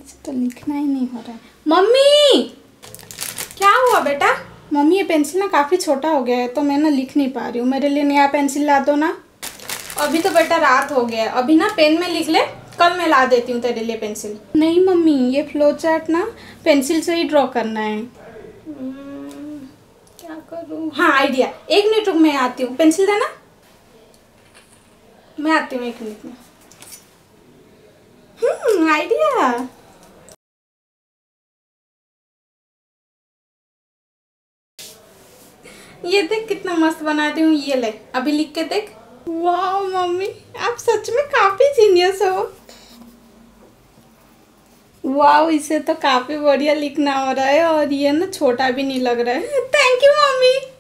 से तो लिखना ही नहीं हो रहा है। मम्मी, क्या हुआ बेटा? मम्मी ये पेंसिल ना काफ़ी छोटा हो गया है तो मैं ना लिख नहीं पा रही हूँ, मेरे लिए नया पेंसिल ला दो ना। अभी तो बेटा रात हो गया है, अभी ना पेन में लिख ले, कल मैं ला देती हूँ तेरे लिए पेंसिल। नहीं मम्मी, ये फ्लो चार्ट ना पेंसिल से ही ड्रॉ करना है। क्या करूँ? हाँ आइडिया, 1 मिनट रुक, मैं आती हूँ। पेंसिल देना, मैं आती हूँ 1 मिनट में। आइडिया। ये देख कितना मस्त बनाती हूँ, ये ले अभी लिख के देख। वाह मम्मी, आप सच में काफ़ी जीनियस हो। वाह, इसे तो काफ़ी बढ़िया लिखना हो रहा है और ये ना छोटा भी नहीं लग रहा है। Thank you mummy.